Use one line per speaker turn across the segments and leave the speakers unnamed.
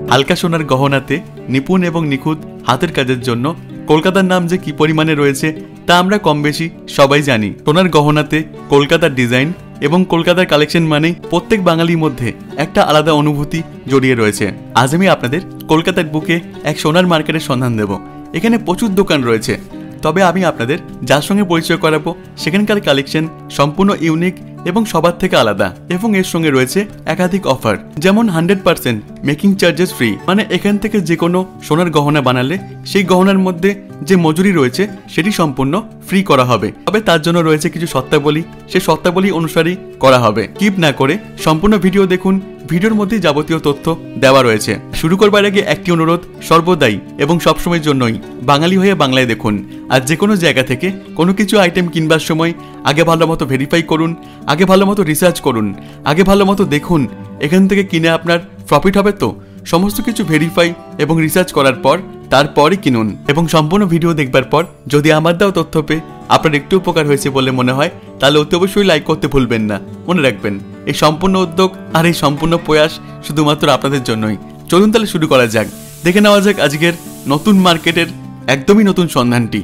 হালকা সোনার গহনাতে নিপুণ এবং নিখুঁত হাতের কাজের জন্য কলকাতার নাম যে কি পরিমাণে রয়েছে তা আমরা কম বেশি সবাই জানি। সোনার গহনাতে কলকাতার ডিজাইন এবং কলকাতার কালেকশন মানেই প্রত্যেক বাঙালির মধ্যে একটা আলাদা অনুভূতি জড়িয়ে রয়েছে। আজ আমি আপনাদের কলকাতার বুকে এক সোনার মার্কেটের সন্ধান দেব। এখানে প্রচুর দোকান রয়েছে, তবে আমি আপনাদের যার সঙ্গে পরিচয় করাবো সেখানকার কালেকশন সম্পূর্ণ ইউনিক এবং সবার থেকে আলাদা, এবং এর সঙ্গে রয়েছে একাধিক অফার, যেমন 100% মেকিং চার্জেস ফ্রি, মানে এখান থেকে যে কোনো সোনার গহনা বানালে সেই গহনার মধ্যে যে মজুরি রয়েছে সেটি সম্পূর্ণ ফ্রি করা হবে। তবে তার জন্য রয়েছে কিছু শর্তাবলী, সেই শর্তাবলী অনুসারেই করা হবে। স্কিপ না করে সম্পূর্ণ ভিডিও দেখুন, ভিডিওর মধ্যে যাবতীয় তথ্য দেওয়া রয়েছে। শুরু করবার আগে একটি অনুরোধ, সর্বদাই এবং সবসময়ের জন্যই বাঙালি হয়ে বাংলায় দেখুন। আর যে কোনো জায়গা থেকে কোনো কিছু আইটেম কিনবার সময় আগে ভালো মতো ভেরিফাই করুন, আগে ভালো মতো রিসার্চ করুন, আগে ভালো মতো দেখুন এখান থেকে কিনে আপনার প্রফিট হবে তো। সমস্ত কিছু ভেরিফাই এবং রিসার্চ করার পর তারপরই কিনুন। এবং সম্পূর্ণ ভিডিও দেখবার পর যদি আমার দেওয়া তথ্য পেয়ে আপনার একটু উপকার হয়েছে বলে মনে হয়, তাহলে অতি অবশ্যই লাইক করতে ভুলবেন না। মনে রাখবেন, এই সম্পূর্ণ উদ্যোগ আর এই সম্পূর্ণ প্রয়াস শুধুমাত্র আপনাদের জন্যই। চলুন তাহলে শুরু করা যাক। দেখে নেওয়া যাক আজকের নতুন মার্কেটের একদমই নতুন সন্ধানটি।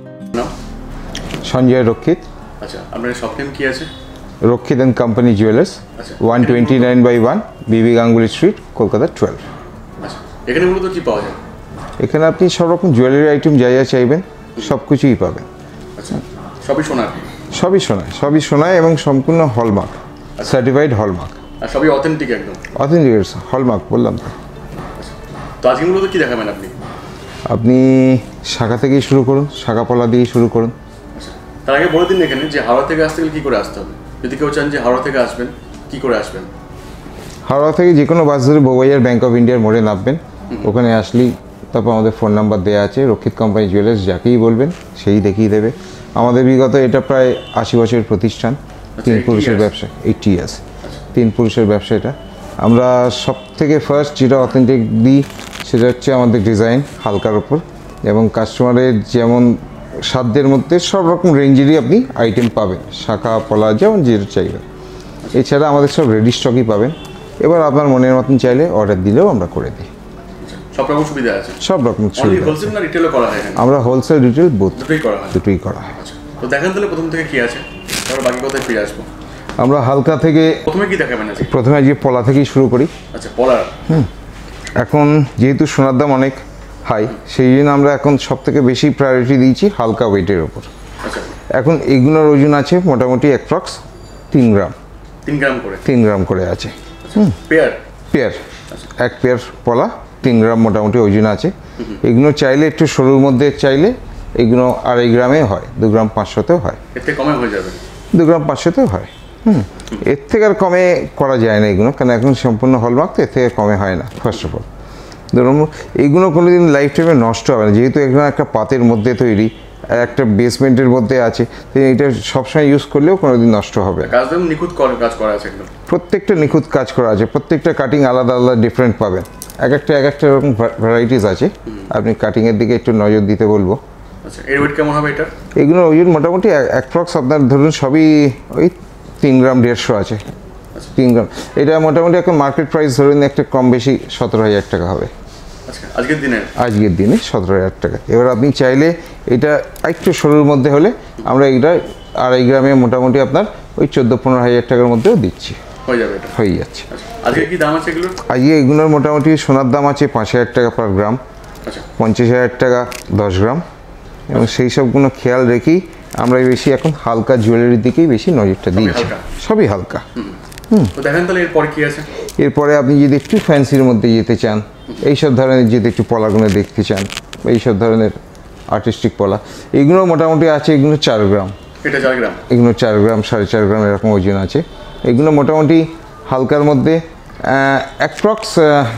সঞ্জয় রক্ষিত।
আচ্ছা, আপনার শপ নেম কি আছে?
রক্ষিত and company jewellers, 129/1 Bibi Ganguly street, Kolkata 12।
আচ্ছা, এখানে মূলত কি পাওয়া যায়?
এখানে আপনি সব রকম জুয়েলারি আইটেম যা যা চাইবেন সব কিছুই পাবেন।
আচ্ছা, সবই সোনার?
সবই সোনায় এবং সম্পূর্ণ হলমার্ক, সার্টিফাইড হলমার্ক।
আর সবই অথেন্টিক? একদম
অথেন্টিক হলমার্ক বললাম তো।
তো আজকে মূলত কি দেখাবেন আপনি?
আপনি শাখা থেকেই শুরু করুন, শাখা পলা দিয়েই শুরু করুন।
তার আগে বলে দিন এখানে যে হাওড়া থেকে আসতে গেলে কী করে আসতে হবে, যদি কেউ চান যে হাওড়া থেকে আসবেন কী করে আসবেন?
হাওড়া থেকে যে কোনো বাস ধরে বউবাজার ব্যাংক অফ ইন্ডিয়ার মোড়ে নামবেন, ওখানে আসলেই তারপর আমাদের ফোন নাম্বার দেওয়া আছে। রক্ষিত কোম্পানি জুয়েলার্স, যাকেই বলবেন সেই দেখিয়ে দেবে। আমাদের বিগত এটা প্রায় 80 বছরের প্রতিষ্ঠান, 3 পুরুষের ব্যবসা, 80 ইয়ার্স, 3 পুরুষের ব্যবসা এটা। আমরা সব থেকে ফার্স্ট যেটা অথেন্টিক দিই সেটা হচ্ছে আমাদের ডিজাইন হালকার ওপর, এবং কাস্টমারের যেমন সাধ্যের মধ্যে সব রকম রেঞ্জেরই আপনি আইটেম পাবেন, শাখা পলা যেমন যেটা চাইবেন। এছাড়া আমাদের সব রেডি স্টকই পাবেন। এবার আপনার মনের মতন চাইলে অর্ডার দিলেও আমরা করে দিই।
সব রকম সুবিধা আছে? সব রকম সুবিধা। হোলসেল না রিটেলও করা হয়?
আমরা হোলসেল রিটেল দুটোই করা হয়।
তো দেখেন তাহলে প্রথম থেকে কি আছে, তারপর বাকি কথায় ফিরে আসবো।
আমরা হালকা থেকে
প্রথমে কি দেখাবেন?
প্রথমে যে পলা থেকেই শুরু করি।
আচ্ছা, পলা।
এখন যেহেতু সোনার দাম অনেক হাই, সেই জন্য আমরা এখন সব থেকে বেশি প্রায়োরিটি দিয়েছি হালকা ওয়েটের ওপর।
আচ্ছা,
এখন এইগুলোর ওজন আছে মোটামুটি অ্যাপ্রক্স 3 গ্রাম।
3 গ্রাম করে
আছে।
পেয়ার
এক পেয়ার পলা 3 গ্রাম মোটামুটি ওজন আছে। এগুলো চাইলে একটু সরুর মধ্যে চাইলে এগুলো 2.5 গ্রামে হয়, 2 গ্রাম 500তেও হয়।
এর থেকে কমে হয়ে যাবে?
2 গ্রাম 500তেও হয়। এর থেকে আর কমে করা যায় না এগুলো, কারণ এখন সম্পূর্ণ হলমার্ক, তো এর থেকে কমে হয় না। ফার্স্ট অফ অল ধরুন এইগুলো কোনোদিন লাইফ টাইমে নষ্ট হবে না, যেহেতু এগুলো একটা পাতের মধ্যে তৈরি, একটা বেসমেন্টের মধ্যে আছে, তো এটা সবসময় ইউজ করলেও কোনোদিন নষ্ট হবে না।
নিখুঁত কাজ করা আছে,
প্রত্যেকটা নিখুঁত কাজ করা আছে, প্রত্যেকটা কাটিং আলাদা আলাদা ডিফারেন্ট পাবেন। এক একটা এরকম ভ্যারাইটিস আছে। আপনি কাটিংয়ের দিকে একটু নজর দিতে বলবো।
আচ্ছা, এর ওয়েট কেমন হবে এটা?
এগুলো ওজন মোটামুটি অ্যাপ্রক্স আপনার ধরুন সবই ওই 3 গ্রাম 150 আছে। 3 গ্রাম এটা মোটামুটি এখন মার্কেট প্রাইস ধরুন একটা কম বেশি 17,000 টাকা হবে।
আচ্ছা, আজকের দিনে 17,000 টাকা। এবার আপনি চাইলে এটা একটু সরুর মধ্যে হলে আমরা এটা 2.5 গ্রামে মোটামুটি আপনার ওই 14-15,000 টাকার মধ্যেও দিচ্ছি, হয়ে যাচ্ছে। আজকে কি দাম আছে এগুলোর?
আজকে এগুলোর মোটামুটি সোনার দাম আছে 5,000 টাকা পার গ্রাম, 50,000 টাকা 10 গ্রাম, এবং সেই সবগুলো খেয়াল রেখেই আমরা বেশি এখন হালকা জুয়েলারির দিকেই বেশি নজরটা দিয়েছি। সবই হালকা।
দেখেন তাহলে এরপরে কি আছে?
এরপরে আপনি যদি একটু ফ্যান্সির মধ্যে যেতে চান, এইসব ধরনের যদি একটু পলাগুলো দেখতে চান, এইসব ধরনের আর্টিস্টিক পলা, এগুলো মোটামুটি আছে। এগুলো 4 গ্রাম, এগুলো 4 গ্রাম 4.5 গ্রাম এরকম ওজন আছে। এগুলো মোটামুটি হালকার মধ্যে অ্যাপ্রক্স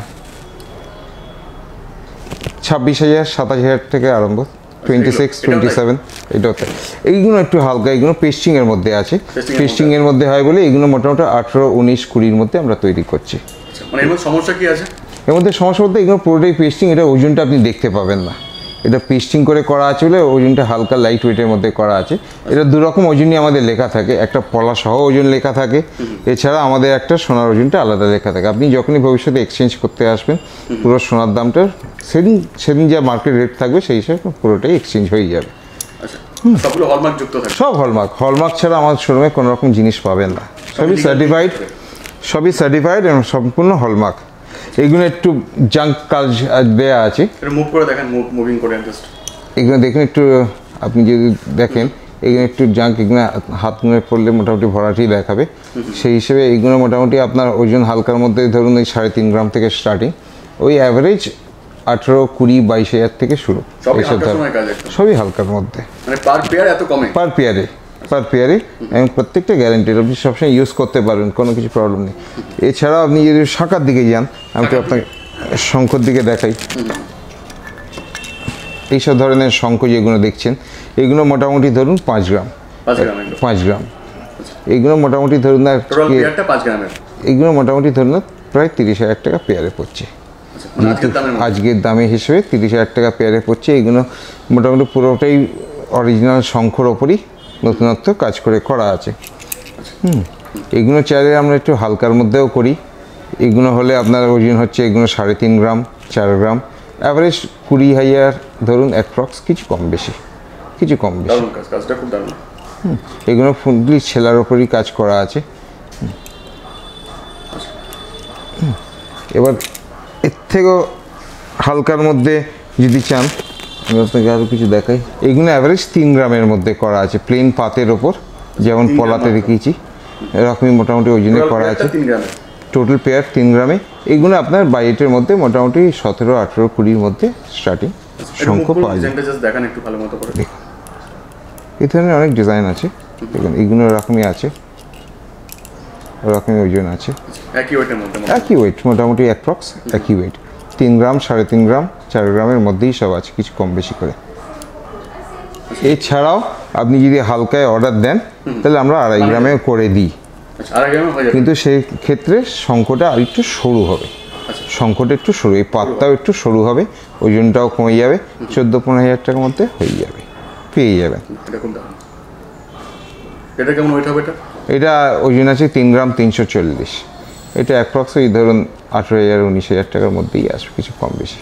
26,000-27,000 থেকে আরম্ভ, 26-27 এটাও তাই। এইগুলো একটু হালকা, এগুলো পেস্টিংয়ের মধ্যে আছে। পেস্টিংয়ের মধ্যে হয় বলে এগুলো মোটামুটি 18-19-20-র মধ্যে আমরা তৈরি করছি।
মানে এর মধ্যে সমস্যা কি আছে?
এর মধ্যে সমস্যা বলতে এগুলো পুরোটাই পেস্টিং, এটা ওজনটা আপনি দেখতে পাবেন না। এটা পেস্টিং করে করা আছে বলে ওজনটা হালকা লাইট ওয়েটের মধ্যে করা আছে। এটা দু রকম ওজনই আমাদের লেখা থাকে, একটা পলা সহ ওজন লেখা থাকে, এছাড়া আমাদের একটা সোনার ওজনটা আলাদা লেখা থাকে। আপনি যখনই ভবিষ্যতে এক্সচেঞ্জ করতে আসবেন পুরো সোনার দামটা সেদিন যা মার্কেট রেট থাকবে সেই হিসাবে পুরোটাই এক্সচেঞ্জ হয়ে যাবে।
সবগুলো হলমার্ক যুক্ত থাকে? সব
হলমার্ক ছাড়া আমাদের শোরুমে কোনো রকম জিনিস পাবেন না, সবই সার্টিফাইড এবং সম্পূর্ণ হলমার্ক। এইগুলো একটু জাঙ্ক কাজ দেয়া আছে,
মুভ করে দেখেন, মুভিং করে জাস্ট
এগুলো দেখুন একটু, আপনি যদি দেখেন এগুলো একটু জাঙ্ক, এগুলো হাত মুড়ে পড়লে মোটামুটি ভরাটি দেখাবে। সেই হিসেবে এইগুলো মোটামুটি আপনার ওজন হালকার মধ্যে ধরুন ওই 3.5 গ্রাম থেকে স্টার্টিং, ওই অ্যাভারেজ 18, 20, 22 থেকে শুরু। এইসব সবই হালকার মধ্যে,
পার পেয়ার এত কমে?
পার পেয়ারে এবং প্রত্যেকটা গ্যারান্টিড, আপনি সবসময় ইউজ করতে পারবেন, কোনো কিছু প্রবলেম নেই। এছাড়াও আপনি যদি শাঁখার দিকে যান, আমি তো আপনাকে শঙ্খর দিকে দেখাই। এইসব ধরনের শঙ্খ যেগুলো দেখছেন এগুলো মোটামুটি ধরুন 5 গ্রাম, এইগুলো মোটামুটি ধরুন এইগুলো মোটামুটি ধরুন প্রায় 30,000 টাকা পেয়ারে পড়ছে। আজকের দামে হিসেবে 30,000 টাকা পেয়ারে পড়ছে। এইগুলো মোটামুটি পুরোটাই অরিজিনাল শঙ্খর ওপরই নতুনত্ব কাজ করে করা আছে। এগুলো চাইলে আমরা একটু হালকার মধ্যেও করি। এগুলো হলে আপনার ওজন হচ্ছে এগুলো 3.5 গ্রাম, 4 গ্রাম, অ্যাভারেজ 20,000 ধরুন, অ্যাপ্রক্স, কিছু কম বেশি। এগুলো ফুললি ছেলার ওপরই কাজ করা আছে। এবার এর থেকেও হালকার মধ্যে যদি চান আমি আপনাকে আরও কিছু দেখাই। এইগুলো অ্যাভারেজ 3 গ্রামের মধ্যে করা আছে, প্লেন পাতের ওপর, যেমন পলাতে দেখিয়েছি এরকমই মোটামুটি ওজনে করা আছে। টোটাল পেয়ার 3 গ্রামে। এইগুলো আপনার বাজেটের মধ্যে মোটামুটি 17, 18, 20 মধ্যে স্টার্টিং শঙ্খ পাওয়া যায়। এই ধরনের অনেক ডিজাইন আছে, দেখুন এইগুলো এরকমই আছে, ওরকমই ওজন আছে, একই ওয়েট মোটামুটি অ্যাপ্রক্স একই ওয়েট। 3 গ্রাম, 3.5 গ্রাম, 4 গ্রামের মধ্যেই সব আছে, কিছু কম বেশি করে। এছাড়াও আপনি যদি হালকায় অর্ডার দেন তাহলে আমরা 2.5 গ্রামেও করে দিই, কিন্তু সেই ক্ষেত্রে শঙ্খটা আর একটু সরু হবে, শঙ্খটা একটু সরু, এই পাতটাও একটু সরু হবে, ওজনটাও কমে যাবে, 14-15,000 টাকার মধ্যে হয়ে যাবে, পেয়ে যাবেন। এটা ওজন আছে 3 গ্রাম 340, এটা অ্যাপ্রক্স ওই ধরুন 18,000, 19,000 টাকার মধ্যেই আসবে, কিছু কম বেশি।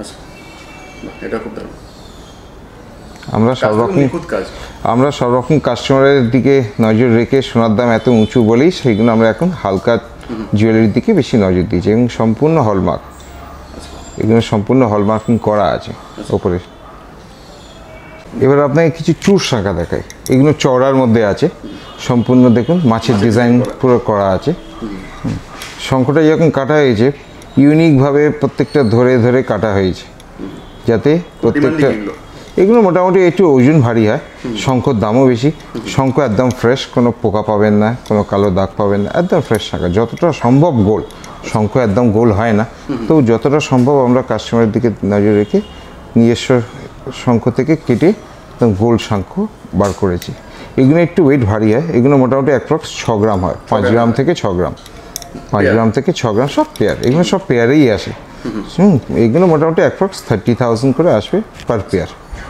আমরা সব রকম কাস্টমারের দিকে নজর রেখে সোনার দাম এত উঁচু বলেই সেইগুলো আমরা এখন হালকা জুয়েলারির দিকে বেশি নজর দিয়েছি, এবং সম্পূর্ণ হলমার্ক, এগুলো সম্পূর্ণ হলমার্কিং করা আছে ওপরে। এবার আপনাকে কিছু চূড় শাঁখা দেখাই, এগুলো চওড়ার মধ্যে আছে, সম্পূর্ণ দেখুন মাছের ডিজাইন পুরো করা আছে। শঙ্খটা যখন কাটা হয়েছে ইউনিকভাবে প্রত্যেকটা ধরে ধরে কাটা হয়েছে, যাতে প্রত্যেকটা, এগুলো মোটামুটি একটু ওজন ভারী হয়, শঙ্খর দামও বেশি। শঙ্খ একদম ফ্রেশ, কোনো পোকা পাবেন না, কোনো কালো দাগ পাবেন না, একদম ফ্রেশ শাঁখা, যতটা সম্ভব গোল। শঙ্খ একদম গোল হয় না, তো যতটা সম্ভব আমরা কাস্টমারের দিকে নজর রেখে নিজস্ব শঙ্খ থেকে কেটে একদম গোল শঙ্খ বার করেছি। এগুলো একটু ওয়েট ভারী হয়, এগুলো মোটামুটি অ্যাপ্রক্স 6 গ্রাম হয়, 5 গ্রাম থেকে 6 গ্রাম, 5 গ্রাম থেকে 6 গ্রাম, সব পেয়ার, এগুলো সব পেয়ারেই আসে। এগুলো মোটামুটি অ্যাপ্রক্স 30,000 করে আসবে পার পেয়ার,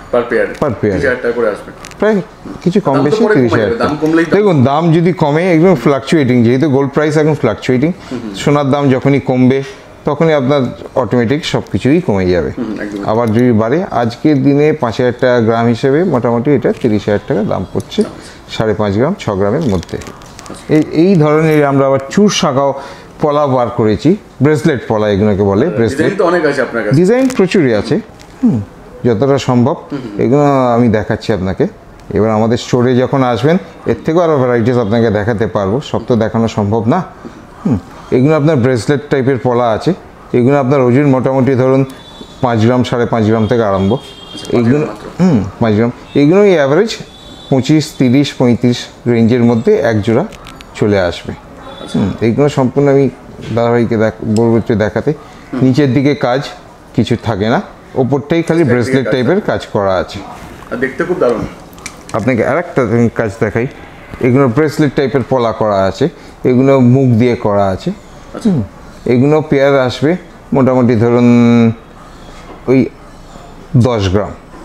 প্রায় কিছু কম বেশি 30,000। দেখুন দাম যদি কমে, এগুলো ফ্লাকচুয়েটিং, যেহেতু গোল্ড প্রাইস এখন ফ্লাকচুয়েটিং, সোনার দাম যখনই কমবে তখনই আপনার অটোমেটিক সব কিছুই কমে যাবে। আবার যদি বাড়ে, আজকের দিনে 5,000 টাকা গ্রাম হিসেবে মোটামুটি এটা 30,000 টাকা দাম পড়ছে, 5.5 গ্রাম, 6 গ্রামের মধ্যে। এই ধরনের আমরা আবার চূড় শাঁখাও পলা বার করেছি, ব্রেসলেট পলা এগুলোকে বলে। ব্রেসলেট ডিজাইন প্রচুরই আছে, যতটা সম্ভব এগুলো আমি দেখাচ্ছি আপনাকে। এবার আমাদের স্টোরে যখন আসবেন এর থেকেও আরও ভ্যারাইটিস আপনাকে দেখাতে পারবো, সব তো দেখানো সম্ভব না। এগুলো আপনার ব্রেসলেট টাইপের পলা আছে, এগুলো আপনার ওজন মোটামুটি ধরুন 5 গ্রাম, 5.5 গ্রাম থেকে আরম্ভ। এইগুলো 5 গ্রাম, এগুলোই অ্যাভারেজ 25, 30, 35 রেঞ্জের মধ্যে এক জোড়া চলে আসবে। এইগুলো সম্পূর্ণ আমি দাদাভাইকে বলবো দেখাতে। নিচের দিকে কাজ কিছু থাকে না, ওপরটাই খালি ব্রেসলেট টাইপের কাজ করা আছে,
দেখতে খুব দারুণ।
আপনাকে আরেকটা কাজ দেখাই, এগুলো ব্রেসলেট টাইপের পলা করা আছে, এগুলো মুখ দিয়ে করা আছে। এগুলো পেয়ার আসবে মোটামুটি ধরুন ওই 10 গ্রাম,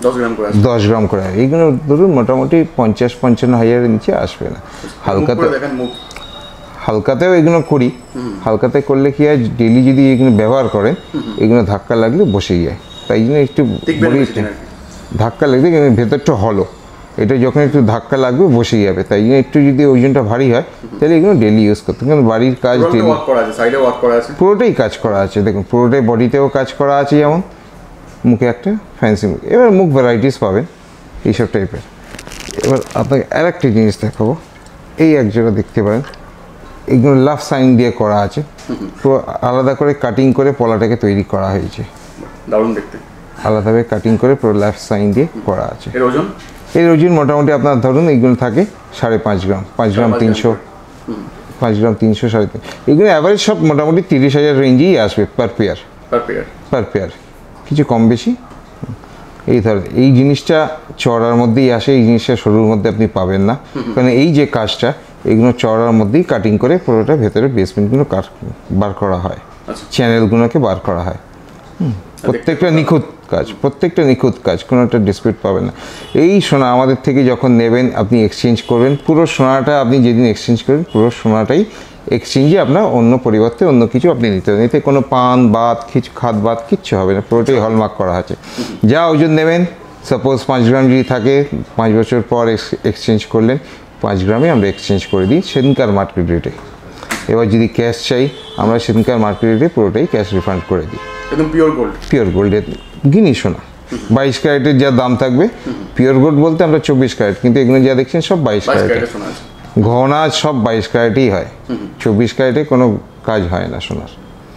10 গ্রাম করে
10 গ্রাম করে। এইগুলো ধরুন মোটামুটি 50-55 হাজারের নিচে আসবে না। হালকাতে হালকাতেও এগুলো করি, হালকাতে করলে কি হয় ডেলি যদি এগুলো ব্যবহার করেন এগুলো ধাক্কা লাগলে বসে যায়, তাই জন্য একটু বলি ধাক্কা লাগবে ভেতরটা হলো, এটা যখন একটু ধাক্কা লাগবে বসে যাবে, তাই জন্য একটু যদি ওজনটা ভারী হয় তাহলে এগুলো ডেলি ইউজ করতে, কারণ বাড়ির কাজ ডেলি পুরোটাই কাজ করা আছে। দেখুন পুরোটাই বডিতেও কাজ করা আছে, যেমন মুখে একটা ফ্যান্সি মুখ, এবার মুখ ভ্যারাইটিস পাবেন এইসব টাইপের। এবার আপনাকে আর একটা জিনিস দেখাবো, এই এক জায়গা দেখতে পারেন এগুলো লাভ সাইন দিয়ে করা আছে, পুরো আলাদা করে কাটিং করে পলাটাকে তৈরি করা হয়েছে,
দারুণ দেখতে,
আলাদাভাবে কাটিং করে পুরো লাভ সাইন দিয়ে করা আছে।
এর
ওজন মোটামুটি আপনার ধরুন এইগুলো থাকে 5.5 গ্রাম, 5 গ্রাম 300, 5 গ্রাম 300, 350, এগুলো অ্যাভারেজ সব মোটামুটি 30,000 রেঞ্জেই আসবে পার পেয়ার, কিছু কম বেশি। এই ধরেন এই জিনিসটা চড়ার মধ্যেই আসে, এই জিনিসটা সরুর মধ্যে আপনি পাবেন না, কারণ এই যে কাজটা এগুলো চড়ার মধ্যেই কাটিং করে পুরোটা ভেতরে বেসমেন্টগুলো বার করা হয়, চ্যানেলগুলোকে বার করা হয়। প্রত্যেকটা নিখুঁত কাজ, কোনো একটা ডিসপিউট পাবেন না। এই সোনা আমাদের থেকে যখন নেবেন আপনি এক্সচেঞ্জ করবেন, পুরো সোনাটা আপনি যেদিন এক্সচেঞ্জ করবেন পুরো সোনাটাই এক্সচেঞ্জে আপনার অন্য পরিবর্তে অন্য কিছু আপনি নিতে হবে, এতে কোনো পান বাদ খাদ বাদ কিচ্ছু হবে না, পুরোটাই হলমার্ক করা আছে। যা ওজন নেবেন, সাপোজ 5 গ্রাম যদি থাকে 5 বছর পর এক্সচেঞ্জ করলেন, 5 গ্রামে আমরা এক্সচেঞ্জ করে দিই সেদিনকার মার্কেট রেটে। এবার যদি ক্যাশ চাই আমরা সেদিনকার মার্কেট রেটে পুরোটাই ক্যাশ রিফান্ড করে দিই,
একদম পিওর গোল্ডের
গিনি সোনা। 22 ক্যারেটের যা দাম থাকবে, পিওর গোল্ড বলতে আমরা 24 ক্যারেট, কিন্তু এগুলো যা দেখছেন সব 22 ক্যারেটের গহনা, সব 22 ক্যারেটই হয়, 24 ক্যারেটে কোনো কাজ হয় না সোনার।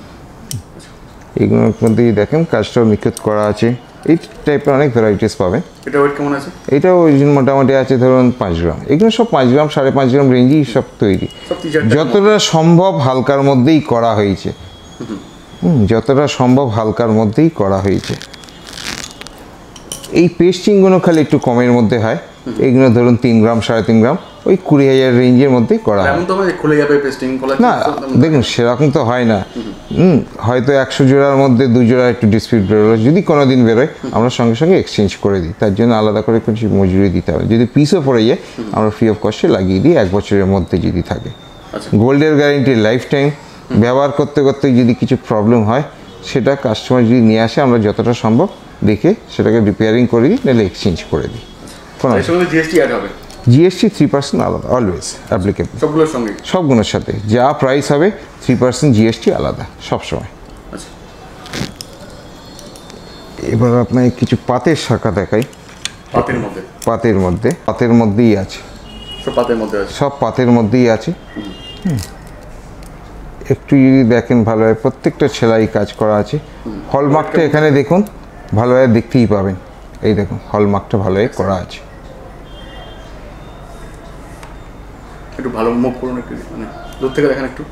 এগুলোর মধ্যে দেখেন কাজটাও নিখুঁত করা আছে, এই টাইপের অনেক ভ্যারাইটিস পাবেন।
এটা ওয়েট কেমন আছে?
এটাও ওজন মোটামুটি আছে ধরুন 5 গ্রাম, এগুলো সব 5 গ্রাম 5.5 গ্রাম রেঞ্জেই সব তৈরি, যতটা সম্ভব হালকার মধ্যেই করা হয়েছে, যতটা সম্ভব হালকার মধ্যেই করা হয়েছে। এই পেস্টিংগুলো খালি একটু কমের মধ্যে হয়, এইগুলো ধরুন 3 গ্রাম 3.5 গ্রাম ওই 20,000 রেঞ্জের মধ্যেই করা হয়। না দেখুন সেরকম তো হয় না, হয়তো 100 জোড়ার মধ্যে 2 জোড়া একটু ডিসপিউট বেরোলো, যদি কোনো দিন বেরোয় আমরা সঙ্গে সঙ্গে এক্সচেঞ্জ করে দিই, তার জন্য আলাদা করে কিছু মজুরি দিতে হবে। যদি পিসও পড়ে যায় আমরা ফ্রি অফ কস্টে লাগিয়ে দিই 1 বছরের মধ্যে যদি থাকে। গোল্ডের গ্যারেন্টি লাইফ টাইম, ব্যবহার করতে করতে যদি কিছু প্রবলেম হয় সেটা কাস্টমার যদি নিয়ে আসে আমরা যতটা সম্ভব দেখে সেটাকে রিপেয়ারিং করে দিই, নাহলে এক্সচেঞ্জ করে দিই। জিএসটি 3% আলাদা, অলওয়েজ অ্যাপ্লিকেবল সবগুলোর সাথে, যা প্রাইস হবে 3% জিএসটি আলাদা সবসময়। এবার আপনাকে কিছু পাতের শাখা দেখাই, পাতের মধ্যেই আছে, সব পাতের মধ্যেই আছে। একটু যদি দেখেন ভালোভাবে প্রত্যেকটা সেলাই কাজ করা আছে, হলমার্কটা এখানে দেখুন ভালোভাবে দেখতেই পাবেন, এই দেখুন হলমার্কটা ভালোভাবে করা আছে।
একটু ভালো মুখ করুন, একটু মানে দূর থেকে দেখেন একটু,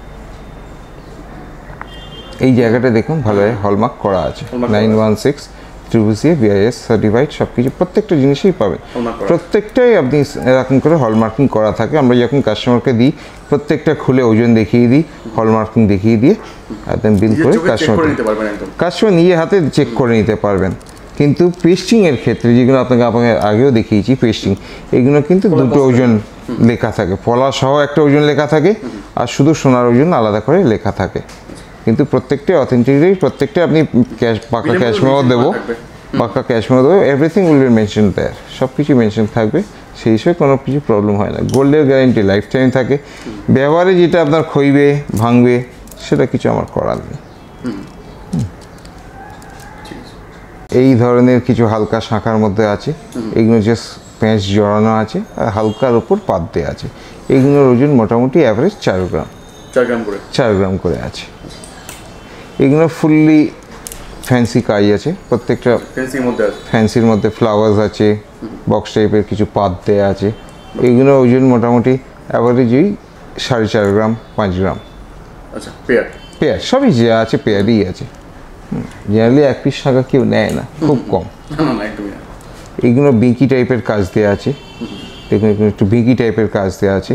এই জায়গাটা দেখুন ভালোভাবে হলমার্ক করা আছে, 916 CCC BIS সার্টিফাইড, সব কিছু প্রত্যেকটা জিনিসই পাবেন, প্রত্যেকটাই আপনি এরকম করে হলমার্কিং করা থাকে। আমরা যখন কাস্টমারকে দিই প্রত্যেকটা খুলে ওজন দেখিয়ে দিই, হলমার্কিং দেখিয়ে দিয়ে একদম বিল করে কাস্টমার নিজে হাতে চেক করে নিতে পারবেন। কিন্তু পেস্টিংয়ের ক্ষেত্রে যেগুলো আপনাকে আগেও দেখিয়েছি, পেস্টিং এগুলো কিন্তু দুটো ওজন লেখা থাকে, পলা সহ একটা ওজন লেখা থাকে আর শুধু সোনার ওজন আলাদা করে লেখা থাকে, কিন্তু প্রত্যেকটাই অথেন্টিক, প্রত্যেকটা আপনি পাকা ক্যাশ মেমো দেবো, everything will be mention there, সব কিছু মেনশন থাকবে, সেই হিসেবে কোনো কিছু প্রবলেম হয় না। গোল্ডের গ্যারেন্টি লাইফ টাইম থাকে, ব্যবহারে যেটা আপনার ক্ষইবে ভাঙবে সেটা কিছু আমার করার নেই। এই ধরনের কিছু হালকা শাখার মধ্যে আছে, এগুলো জাস্ট প্যাঁচ জড়ানো আছে আর হালকার উপর পাত দেওয়া আছে, এইগুলোর ওজন মোটামুটি অ্যাভারেজ 4 গ্রাম করে আছে। এগুলো ফুললি ফ্যান্সি কাজ আছে, প্রত্যেকটা ফ্যান্সির মধ্যে ফ্লাওয়ার্স আছে, বক্স টাইপের কিছু পাত দেওয়া আছে, এগুলো ওজন মোটামুটি অ্যাভারেজ ওই 4.5 গ্রাম 5 গ্রাম। পেয়ার সবই যা আছে পেয়ারই আছে, জেনারেলি 1 পিস শাখা কেউ নেয় না, খুব কম। এইগুলো বিকি টাইপের কাজ দেওয়া আছে, দেখুন এখানে একটু বিকি টাইপের কাজ দেওয়া আছে,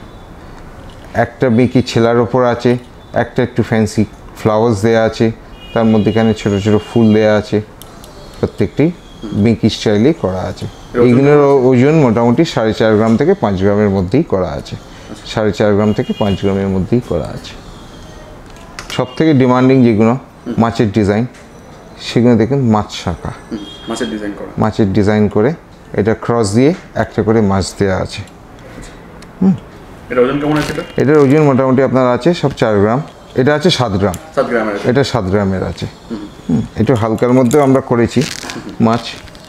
একটা বিকি ছেলার ওপর আছে, একটা একটু ফ্যান্সি ফ্লাওয়ার্স দেওয়া আছে, তার মধ্যেখানে ছোট ছোট ফুল দেওয়া আছে, প্রত্যেকটি বিঙ্কি স্টাইলে করা আছে। এইগুলোর ওজন মোটামুটি 4.5 গ্রাম থেকে 5 গ্রামের মধ্যেই করা আছে, 4.5 গ্রাম থেকে 5 গ্রামের মধ্যেই করা আছে। সব থেকে ডিমান্ডিং যেগুলো মাছের ডিজাইন, সেগুলো দেখুন মাছ শাঁখা, মাছের ডিজাইন করে এটা ক্রস দিয়ে একটা করে মাছ দেওয়া আছে। এটার ওজন মোটামুটি আপনার আছে সব 4 গ্রাম, এটা আছে 7 গ্রাম, এটা 7 গ্রামের আছে। একটু হালকার মধ্যেও আমরা করেছি মাছ,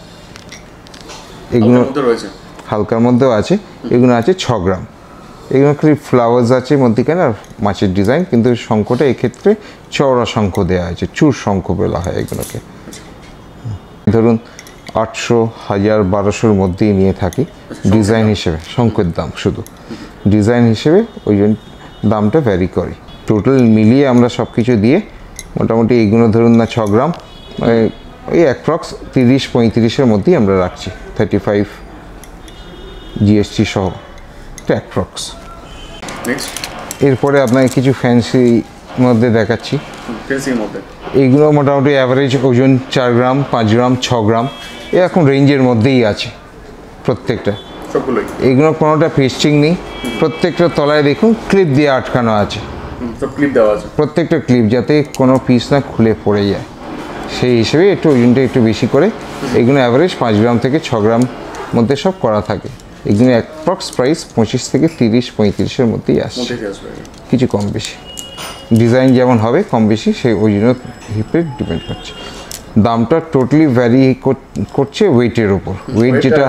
এগুলো হালকার মধ্যেও আছে, এগুলো আছে 6 গ্রাম। এগুলো খালি ফ্লাওয়ার্স আছে মধ্যিখানে আর মাছের ডিজাইন, কিন্তু শঙ্খটা এক্ষেত্রে চওড়া শঙ্খ দেওয়া হয়েছে, চূড় শঙ্খ বলা হয় এগুলোকে। ধরুন 800, 1000, 1200-র মধ্যেই নিয়ে থাকি ডিজাইন হিসেবে, শঙ্খের দাম শুধু ডিজাইন হিসেবে ওই জন্য দামটা ভ্যারি করে। টোটাল মিলিয়ে আমরা সব কিছু দিয়ে মোটামুটি এইগুলো ধরুন না 6 গ্রাম, ওই অ্যাপ্রক্স 30-35-এর মধ্যেই আমরা রাখছি, 35 জিএসটি সহ, এটা অ্যাপ্রক্স। এরপরে আপনাকে কিছু ফ্যান্সি মধ্যে দেখাচ্ছি। এইগুলো মোটামুটি অ্যাভারেজ ওজন 4 গ্রাম, 5 গ্রাম, 6 গ্রাম এরকম রেঞ্জের মধ্যেই আছে প্রত্যেকটা। এইগুলো কোনোটা পেস্টিং নেই, প্রত্যেকটা তলায় দেখুন ক্লিপ দিয়ে আটকানো আছে, প্রত্যেকটা ক্লিপ যাতে কোনো পিস না খুলে পড়ে যায়, সেই হিসেবে একটু ওজনটা একটু বেশি করে। এইগুলো অ্যাভারেজ 5 গ্রাম থেকে 6 গ্রাম মধ্যে সব করা থাকে। এগুলো অ্যাপ্রক্স প্রাইস 25 থেকে 30-35-এর মধ্যেই আসছে, কিছু কম বেশি ডিজাইন যেমন হবে কম বেশি সেই ওজনের হিপে ডিপেন্ড করছে। দামটা টোটালি ভ্যারি করছে ওয়েটের উপর, ওয়েট যেটা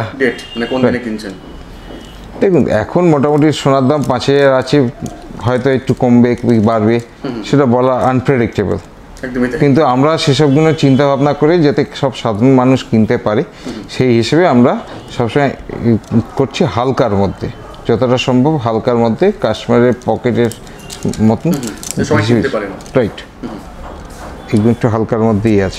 দেখুন এখন মোটামুটি সোনার দাম 5000 আছে, হয়তো একটু কমবে বাড়বে, সেটা বলা আনপ্রেডিক্টেবল। কিন্তু আমরা সেসবগুলো চিন্তা ভাবনা করে যাতে সব সাধারণ মানুষ কিনতে পারে সেই হিসেবে আমরা সবসময় করছি হালকার মধ্যে, যতটা সম্ভব হালকার মধ্যে, কাস্টমারের পকেটের মতন, রাইট। এগুলো একটু হালকার মধ্যেই আছে।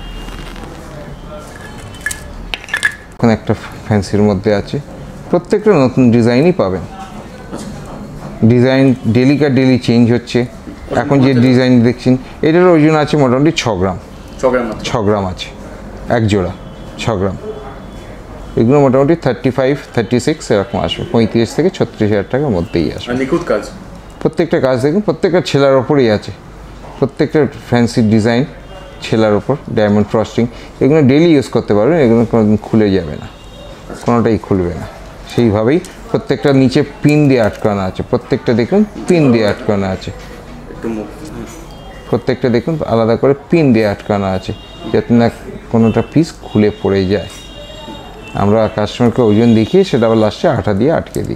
এখন একটা ফ্যান্সির মধ্যে আছে, প্রত্যেকটা নতুন ডিজাইনই পাবেন, ডিজাইন ডেলি চেঞ্জ হচ্ছে। এখন যে ডিজাইন দেখছেন এটার ওজন আছে মোটামুটি 6 গ্রাম, 6 গ্রাম আছে এক জোড়া, 6 গ্রাম। এগুলো মোটামুটি 35-36 এরকম আসবে, 35 থেকে 36,000 টাকার মধ্যেই আসবে।
নিখুঁত কাজ,
প্রত্যেকটা কাজ দেখুন, প্রত্যেকটা ছেলার ওপরেই আছে, প্রত্যেকটা ফ্যান্সি ডিজাইন ছেলার ওপর, ডায়মন্ড ফ্রস্টিং। এগুলো ডেলি ইউজ করতে পারবেন, এগুলো কোনোদিন খুলে যাবে না, কোনোটাই খুলবে না। সেইভাবেই প্রত্যেকটা নিচে পিন দিয়ে আটকানো আছে, প্রত্যেকটা দেখুন পিন দিয়ে আটকানো আছে, প্রত্যেকটা দেখুন আলাদা করে পিন দিয়ে আটকানো আছে, যাতে না কোনোটা পিস খুলে পড়ে যায়। আমরা কাস্টমারকে ওজন দেখিয়ে সেটা আবার লাস্টে আঠা দিয়ে আটকে দিই।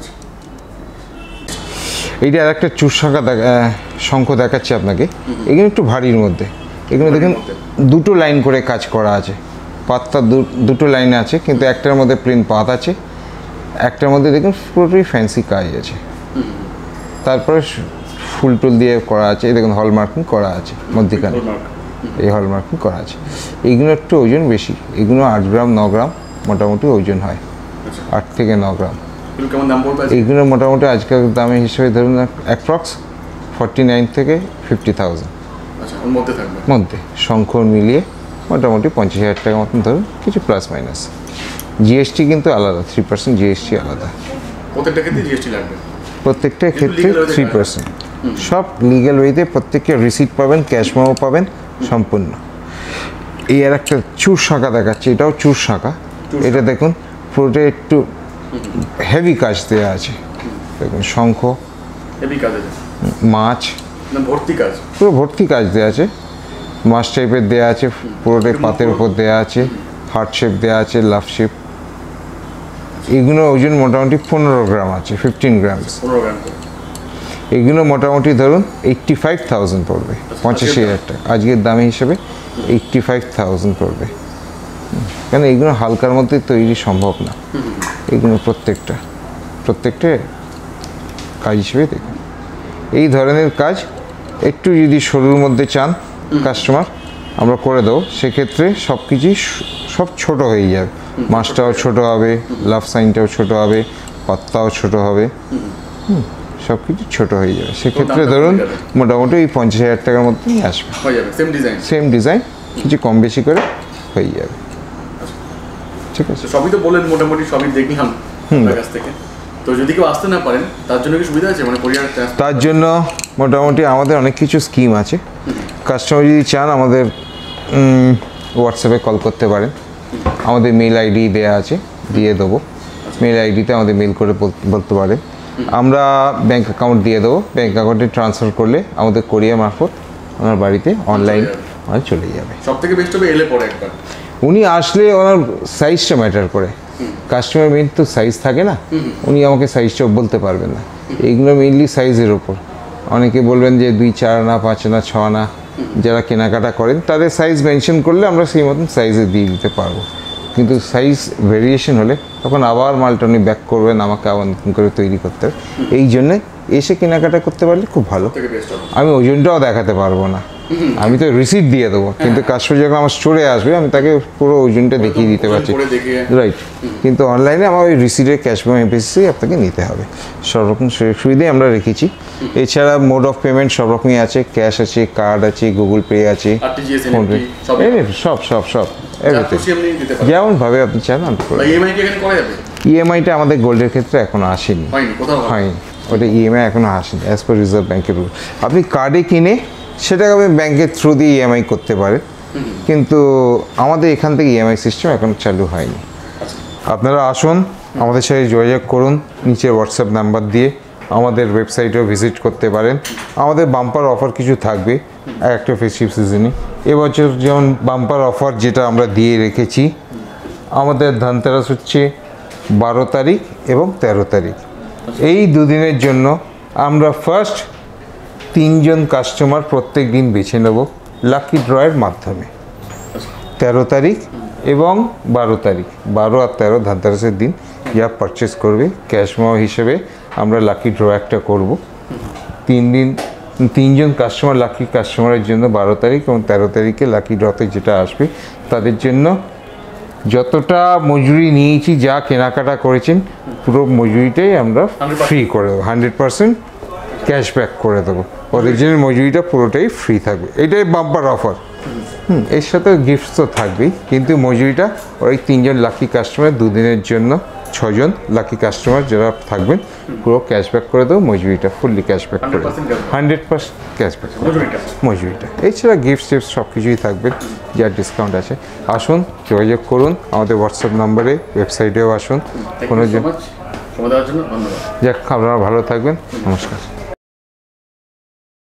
এইটা আর একটা চূড় শাঁখা শঙ্খ দেখাচ্ছি আপনাকে, এগুলো একটু ভারীর মধ্যে। এগুলো দেখুন দুটো লাইন করে কাজ করা আছে, পাতটা দুটো লাইন আছে, কিন্তু একটার মধ্যে প্লেন পাত আছে, একটার মধ্যে দেখুন পুরোটাই ফ্যান্সি কাজ আছে। তারপরে ফুল টুল দিয়ে করা আছে, দেখুন হলমার্কিং করা আছে মধ্যিখানে, এই হলমার্কিং করা আছে। এইগুলো একটু ওজন বেশি, এগুলো 8 গ্রাম 9 গ্রাম মোটামুটি ওজন হয়, 8 থেকে 9 গ্রাম। এইগুলো মোটামুটি আজকাল দামের হিসেবে ধরুন অ্যাপ্রক্স 49 থেকে 50,000 মধ্যে, শঙ্খ মিলিয়ে মোটামুটি 50,000 টাকার মতন ধরুন, কিছু প্লাস মাইনাস। জিএসটি কিন্তু আলাদা, 3% জিএসটি আলাদা, প্রত্যেকটা ক্ষেত্রে 3%। সব লিগ্যাল ওয়েতে প্রত্যেককে রিসিট পাবেন, ক্যাশ মেমো পাবেন সম্পূর্ণ। এই আর একটা চূড় শাঁখা দেখাচ্ছে, এটাও চূড় শাঁখা। এটা দেখুন পুরোটা একটু হেভি কাজ দেওয়া আছে, দেখুন শঙ্খ, মাছ, পুরো ভর্তি কাজ দেওয়া আছে, মাছ টাইপের দেওয়া আছে, পুরোটাই পাতের উপর দেওয়া আছে, হার্ট শেপ দেওয়া আছে, লাভ শেপ। এগুলো ওজন মোটামুটি 15 গ্রাম আছে, 15 গ্রাম। এগুলো মোটামুটি ধরুন 85,000 পড়বে, 85,000 টাকা আজকের দামে হিসেবে 85,000 পড়বে। কেন এগুলো হালকার মধ্যে তৈরি সম্ভব না, এগুলো প্রত্যেকটা কাজ হিসেবে দেখুন। এই ধরনের কাজ একটু যদি সরুর মধ্যে চান কাস্টমার, আমরা করে দেবো, সেক্ষেত্রে সব কিছুই সব ছোট হয়ে যাবে, মাছটাও ছোট হবে, লাভ সাইনটাও ছোট হবে, পাত্তাও ছোট হবে, সব কিছু ছোটো হয়ে যাবে। সেক্ষেত্রে ধরুন মোটামুটি ওই 50,000 টাকার মধ্যেই আসবে, সেম ডিজাইন, কিছু কম বেশি করে হয়ে যাবে। ঠিক আছে,
সবই তো বলেন, মোটামুটি সবই দেখলাম আপনার কাছ থেকে। তো যদি কেউ আসতে না পারেন তার জন্য কি সুবিধা আছে, মানে কোরিয়ার?
তার জন্য মোটামুটি আমাদের অনেক কিছু স্কিম আছে। কাস্টমার যদি চান আমাদের হোয়াটসঅ্যাপে কল করতে পারেন, আমাদের মেল আইডি দেওয়া আছে, দিয়ে দেবো। মেল আইডিতে আমাদের মেল করে বলতে পারেন, আমরা ব্যাঙ্ক অ্যাকাউন্ট দিয়ে দেবো। ব্যাঙ্ক অ্যাকাউন্টে ট্রান্সফার করলে আমাদের কোরিয়া মারফত ওনার বাড়িতে অনলাইন চলে যাবে।
সব থেকে বেস্ট হবে এলে পরে একবার
উনি আসলে ওনার সাইজটা ম্যাটার করে। কাস্টমার মেন তো সাইজ থাকে না, উনি আমাকে সাইজটা বলতে পারবেন না। এইগুলো মেইনলি সাইজের ওপর। অনেকে বলবেন যে 2, 4 আনা, 5 আনা, 6 আনা, যারা কেনাকাটা করেন তাদের সাইজ মেনশন করলে আমরা সেই মতন সাইজে দিয়ে দিতে পারবো। কিন্তু সাইজ ভেরিয়েশন হলে তখন আবার মালটা উনি ব্যাক করবেন, আমাকে আবার নতুন করে তৈরি করতে হবে। এই জন্যে এসে কেনাকাটা করতে পারলে খুব ভালো। আমি ওজনটাও দেখাতে পারবো না, আমি তো রিসিট দিয়ে দেবো, কিন্তু কাস্টমার যখন আমার স্টোরে আসবে আমি তাকে পুরো ওজনটা দেখিয়ে দিতে পারছি, রাইট। কিন্তু অনলাইনে আমার ওই রিসিটের ক্যাশ বেসিসে আপনাকে নিতে হবে। সব রকম সুবিধাই আমরা রেখেছি। এছাড়া মোড অফ পেমেন্ট সব রকমই আছে, ক্যাশ আছে, কার্ড আছে, গুগল পে আছে, ফোনপে, সব সব সব এভরিথিং, যেমনভাবে আপনি চান আমি করে। ইএমআইটা আমাদের গোল্ডের ক্ষেত্রে এখনো আসেনি, হয়নি, ওটা ইএমআই এখনো আসেনি অ্যাজ পার রিজার্ভ ব্যাঙ্কের রুল। আপনি কার্ডে কিনে সেটাকে আপনি ব্যাংকের থ্রু দিয়ে ইএমআই করতে পারেন, কিন্তু আমাদের এখান থেকে ইএমআই সিস্টেম এখন চালু হয়নি। আপনারা আসুন, আমাদের সাথে যোগাযোগ করুন নিচের হোয়াটসঅ্যাপ নাম্বার দিয়ে। আমাদের ওয়েবসাইটেও ভিজিট করতে পারেন। আমাদের বাম্পার অফার কিছু থাকবে একটা ফেস্টিভ সিজনে। এবছর যেমন বাম্পার অফার যেটা আমরা দিয়ে রেখেছি, আমাদের ধনতেরাস হচ্ছে 12 তারিখ এবং 13 তারিখ। এই দুদিনের জন্য আমরা ফার্স্ট 3 জন কাস্টমার প্রত্যেক দিন বেছে নেব লাকি ড্রয়ের মাধ্যমে। 13 তারিখ এবং 12 তারিখ, 12 আর 13 ধনতেরাসের দিন যা পারচেস করবে ক্যাশ মেমো হিসেবে আমরা লাকি ড্র একটা করব। 3 জন কাস্টমার, লাকি কাস্টমারের জন্য 12 তারিখ এবং 13 তারিখে লাকি ড্রতে যেটা আসবে তাদের জন্য যতটা মজুরি নিয়েছি, যা কেনাকাটা করেছেন পুরো মজুরিটাই আমরা ফ্রি করে দেবো, 100% ক্যাশব্যাক করে দেবো। ওদের জন্য মজুরিটা পুরোটাই ফ্রি থাকবে। এটাই বাম্পার অফার। এর সাথে গিফটস তো থাকবেই, কিন্তু মজুরিটা ওই 3 জন লাকি কাস্টমার, 2 দিনের জন্য 6 জন লাকি কাস্টমার যারা থাকবেন পুরো ক্যাশব্যাক করে দেবো, মজুরিটা ফুললি ক্যাশব্যাক করে দেবো, 100% ক্যাশব্যাক মজুরিটা। এছাড়া গিফট টিপস সব কিছুই থাকবে, যা ডিসকাউন্ট আছে। আসুন, যোগাযোগ করুন আমাদের হোয়াটসঅ্যাপ নাম্বারে, ওয়েবসাইটেও আসুন। কোনো যাক, আপনারা ভালো থাকবেন। নমস্কার।